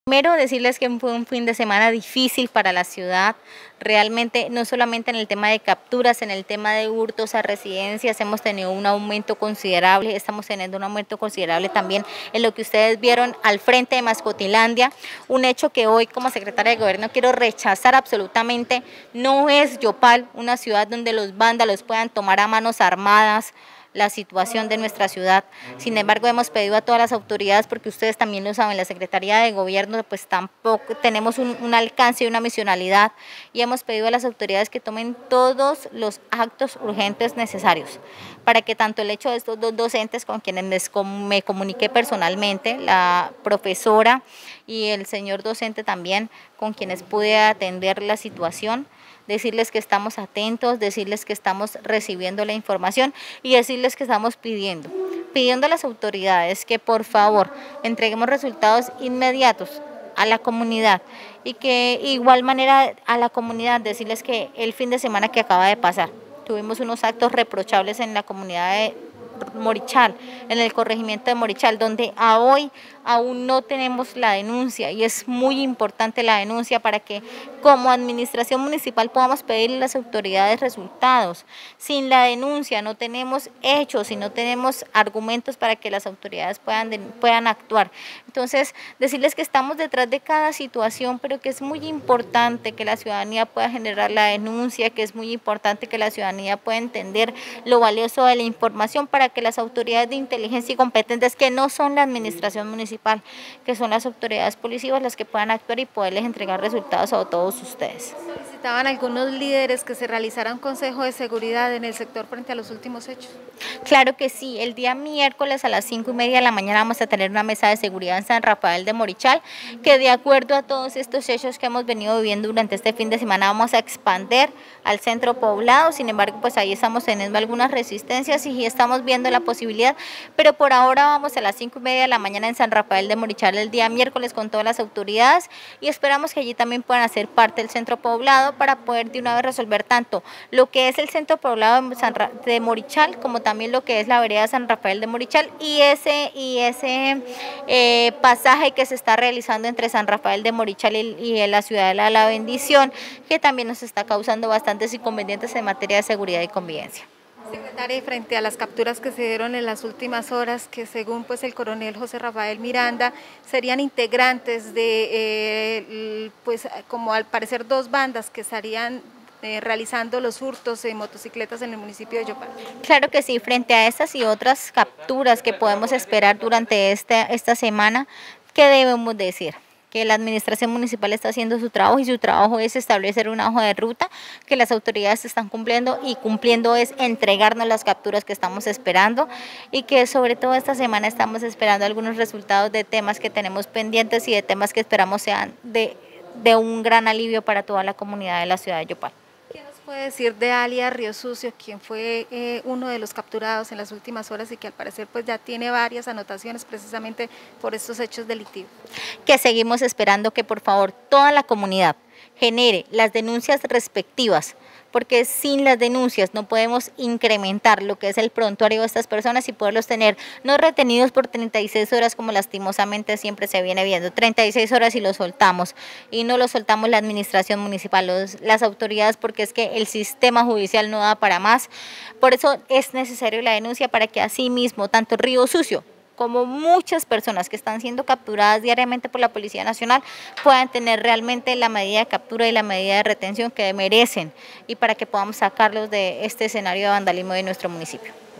Primero decirles que fue un fin de semana difícil para la ciudad, realmente no solamente en el tema de capturas, en el tema de hurtos a residencias hemos tenido un aumento considerable, estamos teniendo un aumento considerable también en lo que ustedes vieron al frente de Mascotilandia, un hecho que hoy como secretaria de gobierno quiero rechazar absolutamente. No es Yopal una ciudad donde los vándalos puedan tomar a manos armadas la situación de nuestra ciudad. Sin embargo, hemos pedido a todas las autoridades, porque ustedes también lo saben, la Secretaría de Gobierno pues tampoco tenemos un alcance y una misionalidad, y hemos pedido a las autoridades que tomen todos los actos urgentes necesarios para que tanto el hecho de estos dos docentes con quienes me comuniqué personalmente, la profesora y el señor docente también, con quienes pude atender la situación, decirles que estamos atentos, decirles que estamos recibiendo la información y decirles que estamos pidiendo a las autoridades que por favor entreguemos resultados inmediatos a la comunidad, y que igual manera a la comunidad decirles que el fin de semana que acaba de pasar tuvimos unos actos reprochables en la comunidad de Morichal, en el corregimiento de Morichal, donde a hoy aún no tenemos la denuncia, y es muy importante la denuncia para que como administración municipal podamos pedirle a las autoridades resultados. Sin la denuncia no tenemos hechos y no tenemos argumentos para que las autoridades puedan actuar. Entonces, decirles que estamos detrás de cada situación, pero que es muy importante que la ciudadanía pueda generar la denuncia, que es muy importante que la ciudadanía pueda entender lo valioso de la información para que las autoridades de inteligencia y competentes, que no son la administración municipal, que son las autoridades policivas, las que puedan actuar y poderles entregar resultados a todos ustedes. Solicitaban algunos líderes que se realizara un consejo de seguridad en el sector frente a los últimos hechos. Claro que sí, el día miércoles a las 5:30 de la mañana vamos a tener una mesa de seguridad en San Rafael de Morichal, que de acuerdo a todos estos hechos que hemos venido viviendo durante este fin de semana vamos a expandir al centro poblado. Sin embargo, pues ahí estamos teniendo algunas resistencias y estamos viendo la posibilidad, pero por ahora vamos a las 5:30 de la mañana en San Rafael de Morichal el día miércoles con todas las autoridades, y esperamos que allí también puedan hacer parte del centro poblado para poder de una vez resolver tanto lo que es el centro poblado de Morichal como también lo que es la vereda San Rafael de Morichal y ese pasaje que se está realizando entre San Rafael de Morichal y la ciudad de La Bendición, que también nos está causando bastantes inconvenientes en materia de seguridad y convivencia. Secretaria, y frente a las capturas que se dieron en las últimas horas, que según pues el coronel José Rafael Miranda serían integrantes de pues como al parecer dos bandas que estarían realizando los hurtos de motocicletas en el municipio de Yopal. Claro que sí, frente a estas y otras capturas que podemos esperar durante esta semana, ¿qué debemos decir? Que la administración municipal está haciendo su trabajo, y su trabajo es establecer una hoja de ruta que las autoridades están cumpliendo, y cumpliendo es entregarnos las capturas que estamos esperando, y que sobre todo esta semana estamos esperando algunos resultados de temas que tenemos pendientes y de temas que esperamos sean de un gran alivio para toda la comunidad de la ciudad de Yopal. ¿Qué nos puede decir de alias Río Sucio, quien fue uno de los capturados en las últimas horas y que al parecer pues ya tiene varias anotaciones precisamente por estos hechos delictivos? Que seguimos esperando que por favor toda la comunidad genere las denuncias respectivas, porque sin las denuncias no podemos incrementar lo que es el prontuario de estas personas y poderlos tener no retenidos por 36 horas como lastimosamente siempre se viene viendo, 36 horas y los soltamos, y no los soltamos la administración municipal, las autoridades, porque es que el sistema judicial no da para más. Por eso es necesario la denuncia, para que así mismo tanto Río Sucio como muchas personas que están siendo capturadas diariamente por la Policía Nacional puedan tener realmente la medida de captura y la medida de retención que merecen, y para que podamos sacarlos de este escenario de vandalismo de nuestro municipio.